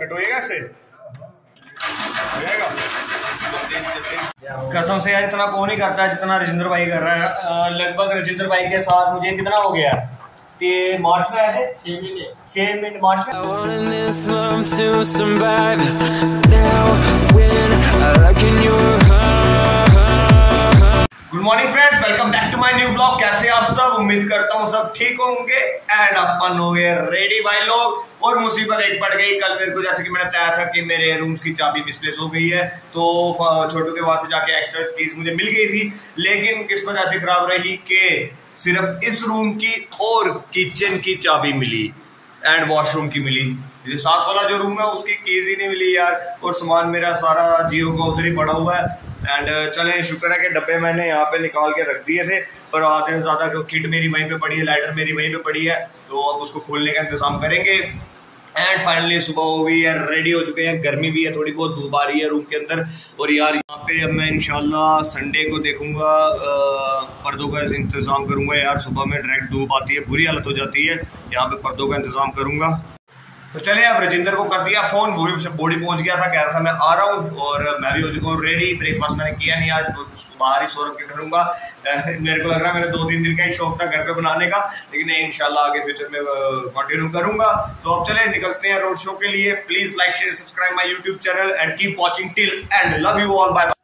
कटोएगा से कसम से यार इतना कौन ही करता है जितना राजेंद्र भाई कर रहा है। लगभग राजेंद्र भाई के साथ मुझे कितना हो गया, ये मार्च में आए थे 6 मिनट मार्च में। Good morning friends, welcome back to my new blog. कैसे आप सब? उम्मीद करता हूँ सब ठीक होंगे। एंड अपन हो गए रेडी भाई लोग, और मुसीबत एक पड़ गई। कल मेरे को जैसे कि मैंने बताया था कि मेरे रूम्स की चाबी मिसप्लेस हो गई है, तो छोटू के वहां से जाके एक्स्ट्रा कीज मुझे मिल गई थी। लेकिन किस्मत ऐसी खराब रही कि सिर्फ इस रूम की और किचन की चाबी मिली एंड वॉशरूम की मिली। साथ वाला जो रूम है उसकी कीज ही नहीं मिली यार, और सामान मेरा सारा जियो का उधर ही पड़ा हुआ है। एंड चलें, शुक्र है कि डब्बे मैंने यहाँ पे निकाल के रख दिए थे, पर आधे से ज़्यादा किट मेरी वहीं पे पड़ी है, लाइटर मेरी वहीं पे पड़ी है, तो अब उसको खोलने का इंतजाम करेंगे। एंड फाइनली सुबह हो गई है, रेडी हो चुके हैं। गर्मी भी है, थोड़ी बहुत धूप आ रही है रूम के अंदर। और यार यहाँ पे अब मैं इंशाल्लाह संडे को देखूंगा, पर्दों का इंतजाम करूंगा। यार सुबह में डायरेक्ट धूप आती है, बुरी हालत हो जाती है। यहाँ पे पर्दों का इंतजाम करूंगा। तो चले, अब राजेंद्र को कर दिया फोन, वो भी बॉडी पहुंच गया था, कह रहा था मैं आ रहा हूँ, और मैं भी हो चुका हूँ रेडी। ब्रेकफास्ट मैंने किया नहीं आज, तो बाहर ही सौरभ के करूंगा। मेरे को लग रहा है मेरे 2-3 दिन का ही शौक था घर पे बनाने का, लेकिन इंशाल्लाह आगे फ्यूचर में कंटिन्यू करूंगा। तो अब चले निकलते हैं रोड शो के लिए। Please like share subscribe my YouTube channel and keep watching till end. Love you all, bye bye.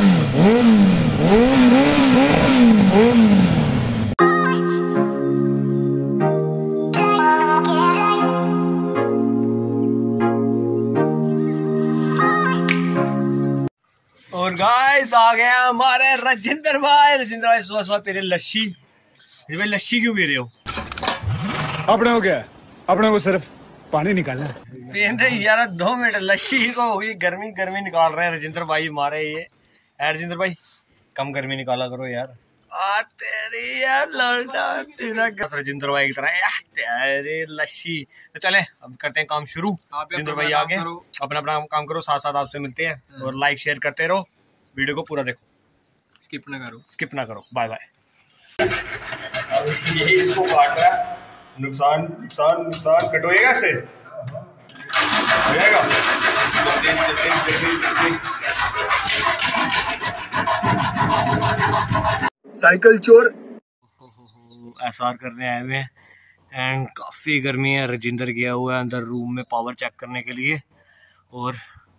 और गाइस आ गया हमारे राजेंद्र भाई सुबह सुबह पी रहे लस्सी। भाई लस्सी क्यों पी रहे हो? अपने को क्या, अपने को सिर्फ पानी निकालना है। पीते यार 2 मिनट लस्सी को होगी, गर्मी गर्मी निकाल रहे हैं राजेंद्र भाई हमारे। ये राजेंद्र भाई कम गर्मी निकाला करो यार। तेरी यार लौटा तेरा राजेंद्र भाई की तरह तेरे लस्सी। तो चले अब करते हैं काम शुरू। राजेंद्र भाई आगे अपना अपना काम करो, साथ साथ आपसे मिलते हैं। और लाइक शेयर करते रहो, वीडियो को पूरा देखो, स्किप ना करो। Bye bye. यही इसको काट रहा है, नुकसान नुकसान नुकसान। कटोएगा से जाएगा साइकिल चोर एसआर करने आए हुए हैं। एंड काफी गर्मी है। राजेंद्र गया हुआ है अंदर रूम में पावर चेक करने के लिए। और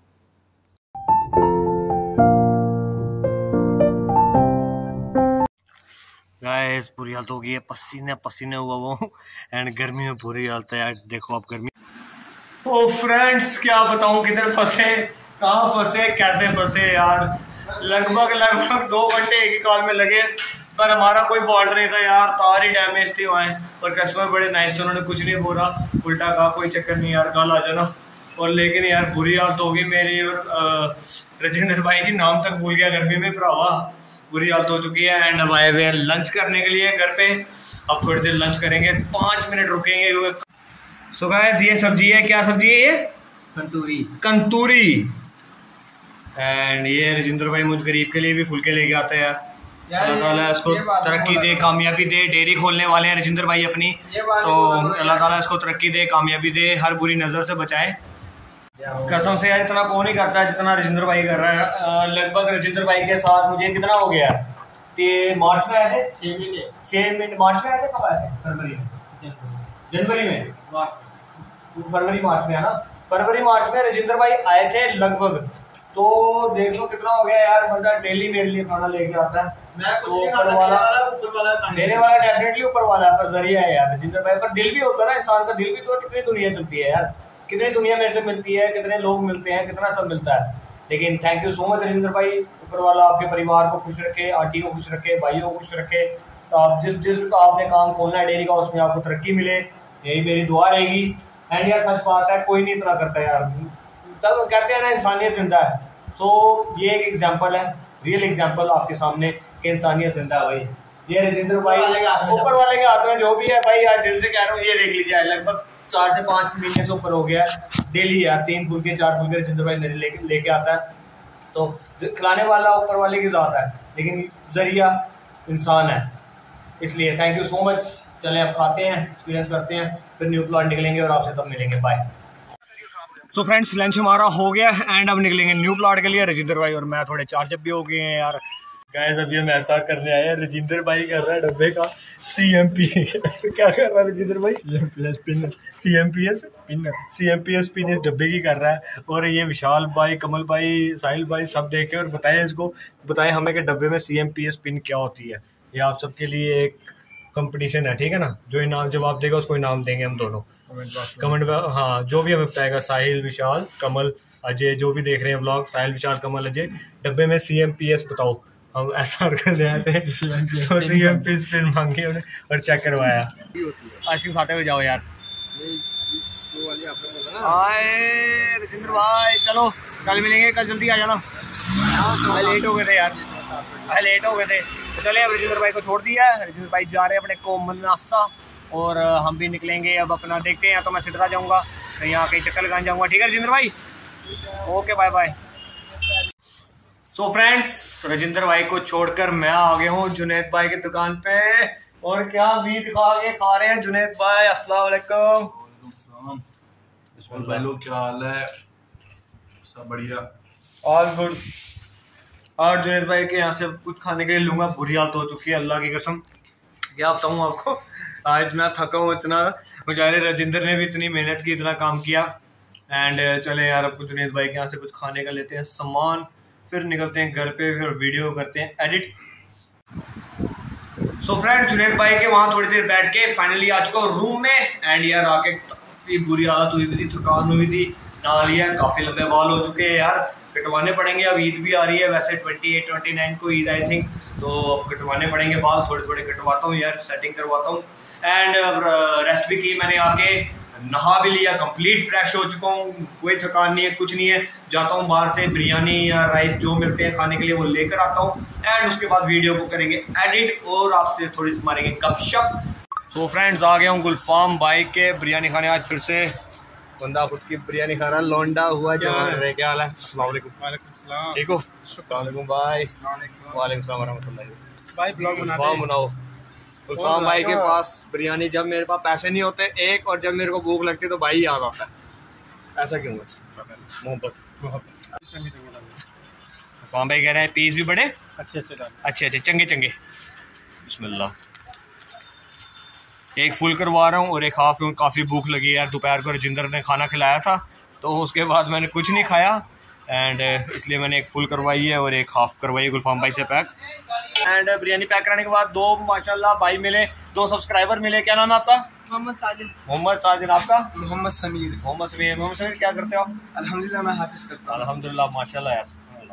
गाइस बुरी हालत हो गई है, पसीने पसीने हुआ वो। एंड गर्मी में बुरी हालत है यार, देखो आप गर्मी। ओ फ्रेंड्स क्या बताऊं, किधर फंसे, कहाँ फंसे, कैसे फंसे यार। लगभग 2 घंटे एक ही कॉल में लगे, पर हमारा कोई फॉल्ट नहीं था यार। तार ही डैमेज थी वहाँ, और कस्टमर बड़े नाइस थे, उन्होंने कुछ नहीं बोला, उल्टा कहा कोई चक्कर नहीं यार, कल आ जाना। और लेकिन यार बुरी हालत हो गई मेरी, और राजेंद्र भाई की नाम तक भूल गया गर्मी में भरावा। बुरी हालत हो चुकी है। एंड अब आए हुए हैं लंच करने के लिए घर पे। अब थोड़ी देर लंच करेंगे, 5 मिनट रुकेंगे। सो गाइस ये सब्जी है, क्या सब्जी है ये? कंतूरी। एंड ये राजेंद्र भाई मुझ गरीब के लिए भी फुलके लेके आते हैं यार। अल्लाह ताला इसको तरक्की दे, कामयाबी दे। डेयरी खोलने वाले हैं राजेंद्र भाई अपनी, तो अल्लाह ताला इसको तरक्की दे, कामयाबी दे, हर बुरी नज़र से बचाए। कसम से यार इतना कौन ही करता है जितना राजेंद्र भाई कर रहा है। लगभग राजेंद्र भाई के साथ मुझे कितना हो गया, ये मार्च में आए थे 6 मिनट मार्च में आए थे। कब आए थे? जनवरी में फरवरी मार्च में है ना, फरवरी मार्च में राजेंद्र भाई आए थे लगभग। तो देख लो कितना हो गया यार। बंदा डेली मेरे लिए खाना लेके आता है। मैं कुछ नहीं खाता, देने वाला डेफिनेटली ऊपर वाला है, पर जरिया है यार राजेंद्र भाई। पर दिल भी होता है ना इंसान का, दिल भी तो। कितनी दुनिया चलती है यार, कितनी दुनिया मेरे से मिलती है, कितने लोग मिलते हैं, कितना सब मिलता है। लेकिन thank you so much Rajendra भाई। ऊपर वाला आपके परिवार को खुश रखे, आंटी को खुश रखे, भाइयों को खुश रखे। तो आप जिस आपने काम खोलना है डेयरी का, उसमें आपको तरक्की मिले, यही मेरी दुआ रहेगी। एंड यार सच बात है, कोई नहीं इतना करता यार। तब कहते हैं ना इंसानियत जिंदा है। सो ये एक एग्जांपल है, रियल एग्जांपल आपके सामने कि इंसानियत जिंदा है भाई। ये राजेंद्र भाई ऊपर वाले के हाथ में जो भी है भाई, आज दिल से कह रहा हूँ। ये देख लीजिए लगभग 4 से 5 महीने से ऊपर हो गया डेली यार। 3 फुलके 4 फुलके राजेंद्र भाई मेरे लेके आता है। तो खिलाने वाला ऊपर वाले की जात है, लेकिन जरिया इंसान है। इसलिए थैंक यू सो मच। चलें अब खाते हैं, एक्सपीरियंस करते हैं, फिर न्यू प्लान निकलेंगे और आपसे तब मिलेंगे। बाय। सो फ्रेंड्स लंच हमारा हो गया एंड अब निकलेंगे न्यू प्लॉट के लिए। रजिंदर भाई और मैं थोड़े चार्जअप भी हो गए हैं यार। गाइस अभी हम ऐसा करने आए हैं, रजिंदर भाई कर रहा है डब्बे का CMPS। क्या कर रहा है रजिंदर भाई? CMPS पिन इस डब्बे की कर रहा है। और ये विशाल भाई, कमल भाई, साहिल भाई सब देखे और बताएं इसको, बताएं हमें कि डब्बे में CMPS पिन क्या होती है। ये आप सबके लिए एक कंपटीशन है, ठीक है ना? जो इनाम जवाब देगा उसको इनाम देंगे हम दोनों कमेंट में। हाँ, जो भी हमें बताएगा, साहिल, विशाल, कमल, अजय, जो भी देख रहे हैं व्लॉग, साहिल, विशाल, कमल, अजय, डब्बे में CMPS बताओ। हम ऐसा करने आए थे तो CMPS पिन मांगी और चेक करवाया। आइसक्रीम खाते हुए जाओ यार। रजिंदर भाई चलो कल मिलेंगे, कल जल्दी आ जाना। लेट हो गए थे यार, लेट हो गए थे। तो चले अब रजिंदर भाई को छोड़ दिया है। रजिंदर भाई जा रहे हैं अपने को मनासा और हम भी निकलेंगे अब अपना। देखते हैं, या तो मैं सिद्धरा जाऊंगा कहीं, यहाँ कहीं चक्कर लगाने जाऊंगा। ठीक है रजिंदर भाई, okay bye bye. So friends Rajinder भाई को छोड़कर मैं आ गया हूँ जुनैद भाई की दुकान पे। और क्या बीट खा रहे हैं जुनैद भाई? अस्सलाम वालेकुम। भाई लोग क्या हाल है? सब बढ़िया, ऑल गुड। और जुनैद भाई के यहाँ से कुछ खाने के लिए लूंगा, बुरी हालत हो चुकी है अल्लाह की कसम। क्या बताऊँ आपको, आज इतना थका हूँ, इतना बेचारे रजिंदर ने भी इतनी मेहनत की, इतना काम किया। एंड चले यार अब जुनैद भाई के यहाँ से कुछ खाने का लेते हैं सामान, फिर निकलते हैं घर पे, फिर वीडियो करते हैं एडिट। सो फ्रेंड जुनैद भाई के वहाँ थोड़ी देर बैठ के फाइनली आ चुका हूँ रूम में। एंड यार आके काफ़ी बुरी हालत हुई थी, थकान हुई थी, ना लिया, काफ़ी लंबे बाल हो चुके हैं यार, कटवाने पड़ेंगे। अब ईद भी आ रही है, वैसे 28-29 को ईद आई थिंक, तो अब कटवाने पड़ेंगे बाल, थोड़े थोड़े कटवाता हूँ यार, सेटिंग करवाता हूँ। एंड अब रेस्ट भी की मैंने, आके नहा भी लिया, कंप्लीट फ्रेश हो चुका हूँ, कोई थकान नहीं है, कुछ नहीं है। जाता हूँ बाहर से बिरयानी या राइस जो मिलते हैं खाने के लिए वो लेकर आता हूँ। एंड उसके बाद वीडियो को करेंगे एडिट और आपसे थोड़ी सी मारेंगे गपशप। सो फ्रेंड्स आ गया हूँ गुलफाम भाई के बिरयानी खाने। आज फिर से बंदा खुद की बिरयानी खा रहा है, लौंडा हुआ जो है। क्या हाल है? अस्सलाम वालेकुम। वालेकुम सलाम। ठीक हो? अस्सलाम वालेकुम भाई। वालेकुम सलाम रहमतुल्लाह। भाई ब्लॉग बनाओ। गुलफाम भाई के पास बिरयानी, जब मेरे पास पैसे नहीं होते एक, और जब मेरे को भूख लगती है तो भाई याद आता है। ऐसा क्यों है? मोहब्बत। गुलफाम भाई कह रहे हैं पीस भी बड़े अच्छे चंगे चंगे। बिस्मिल्लाह। एक फुल करवा रहा हूँ और एक हाफ। काफ़ी भूख लगी यार, दोपहर को रजिंदर ने खाना खिलाया था तो उसके बाद मैंने कुछ नहीं खाया, एंड इसलिए मैंने एक फुल करवाई है और एक हाफ करवाई है गुलफाम भाई से पैक। एंड बिरयानी पैक कराने के बाद दो माशाल्लाह भाई मिले, 2 सब्सक्राइबर मिले। क्या नाम है आपका? मोहम्मद साजिद। आपका? मोहम्मद समीर। मोहम्मद समीर क्या करते हो आप? अल्हम्दुलिल्लाह मैं हाफिज करता हूँ। अल्हम्दुलिल्लाह माशाल्लाह यार,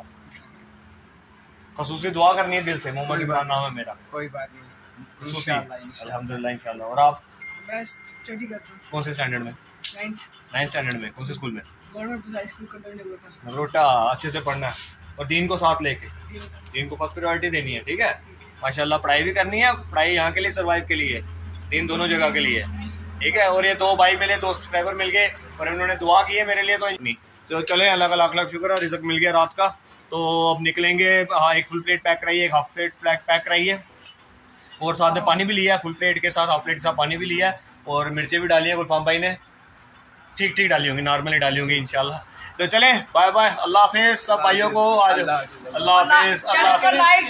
खसूसी दुआ करनी है दिल से। मोहम्मद इमरान नाम है मेरा। कोई बात नहीं, अल्हम्दुलिल्लाह इंशाल्लाह। और आप? मैं स्टडी करता हूँ। कौन से स्टैंडर्ड में? 9th स्टैंडर्ड में। कौन से स्कूल में? गवर्नमेंट हाई स्कूल का रोटा। अच्छे से पढ़ना है और दीन को साथ लेके, दीन को फर्स्ट प्रायोरिटी देनी है, ठीक है? माशाल्लाह पढ़ाई भी करनी है, पढ़ाई यहाँ के लिए, सर्वाइव के लिए, दीन दोनों जगह के लिए, ठीक है? और ये 2 भाई मिले, 2 सब्सक्राइबर मिल गए और इन्होंने दुआ की है मेरे लिए, तो नहीं तो चले अल्लाह का लाख लाख शुक्र है, रिज़्क मिल गया रात का। तो अब निकलेंगे। हाँ, एक फुल प्लेट पैक कराइए, एक हाफ प्लेट पैक कराइए, और साथ में पानी भी लिया है, फुल प्लेट के साथ हाफ प्लेट के साथ पानी भी लिया है, और मिर्चें भी डाली है गुलफाम भाई ने, ठीक डाली होंगी, नॉर्मली डाली होंगी इंशाल्लाह। तो चले बाय बाय, अल्लाह हाफिज सब भाइयों को। आज अल्लाह हाफिज। चैनल को लाइक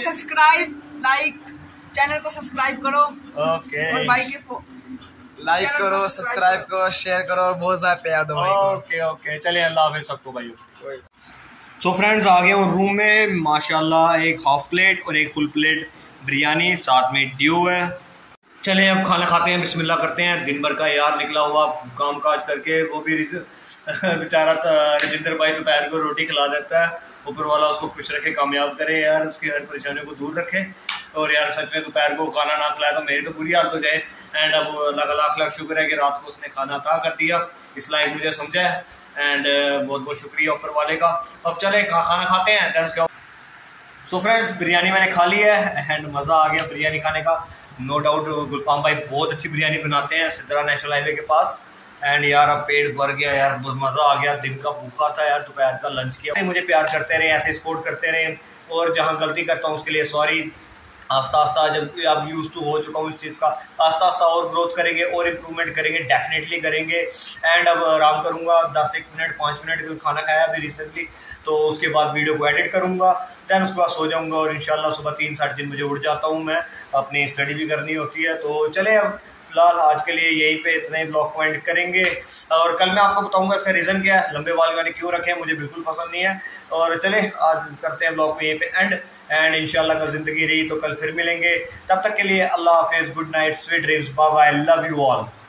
चैनल को सब्सक्राइब करो, ओके, और भाई के लाइक करो, सब्सक्राइब करो, शेयर करो और बहुत ज़्यादा प्यार दो भाई को। ओके चले, अल्लाह हाफिज सबको भाइयों। सो फ्रेंड्स आ गए हूँ रूम में, माशाल्लाह एक हाफ प्लेट और एक फुल प्लेट बिरयानी, साथ में ड्यू है। चले अब खाना खाते हैं, बिस्मिल्लाह करते हैं। दिन भर का यार निकला हुआ काम काज करके, वो भी बेचारा रजिंदर भाई दोपहर को रोटी खिला देता है, ऊपर वाला उसको खुश रखे, कामयाब करे यार, उसकी हर परेशानियों को दूर रखे। और यार सच में दोपहर को खाना ना खिलाया तो मेरी तो बुरी हालत हो जाए। एंड अब अल्लाह का लाख लाख शुक्र है कि रात को उसने खाना अता कर दिया, इस लायक मुझे समझा है। एंड बहुत बहुत शुक्रिया ऊपर वाले का। अब चले खाना खाते हैं। सो फ्रेंड्स बिरयानी मैंने खा ली है एंड मज़ा आ गया बिरयानी खाने का। नो डाउट गुलफाम भाई बहुत अच्छी बिरयानी बनाते हैं सिद्धरा नेशनल हाईवे के पास। एंड यार अब पेट भर गया यार, मज़ा आ गया। दिन का भूखा था यार, दोपहर का लंच किया। मुझे प्यार करते रहे, ऐसे सपोर्ट करते रहे, और जहाँ गलती करता हूँ उसके लिए सॉरी। आस्ता आस्ता जब आप यूज टू हो चुका हूँ इस चीज़ का, आस्ता आस्ता और ग्रोथ करेंगे और इम्प्रूवमेंट करेंगे, डेफिनेटली करेंगे। एंड अब आराम करूँगा 10-1 मिनट 5 मिनट, क्योंकि खाना खाया अभी रिसेंटली, तो उसके बाद वीडियो को एडिट करूँगा, दैन उसके बाद सो जाऊँगा और इंशाल्लाह सुबह 3-3:30 बजे उठ जाता हूँ मैं, अपनी स्टडी भी करनी होती है। तो चले अब फिलहाल आज के लिए यहीं पे इतने ब्लॉग को एंड करेंगे, और कल मैं आपको बताऊंगा इसका रीज़न क्या है, लंबे बाल मैंने क्यों रखे हैं, मुझे बिल्कुल पसंद नहीं है। और चले आज करते हैं ब्लॉग को यहीं पे एंड इंशाल्लाह कल ज़िंदगी रही तो कल फिर मिलेंगे। तब तक के लिए अल्लाह हाफिज़, good night, sweet dreams, bye bye, love you all.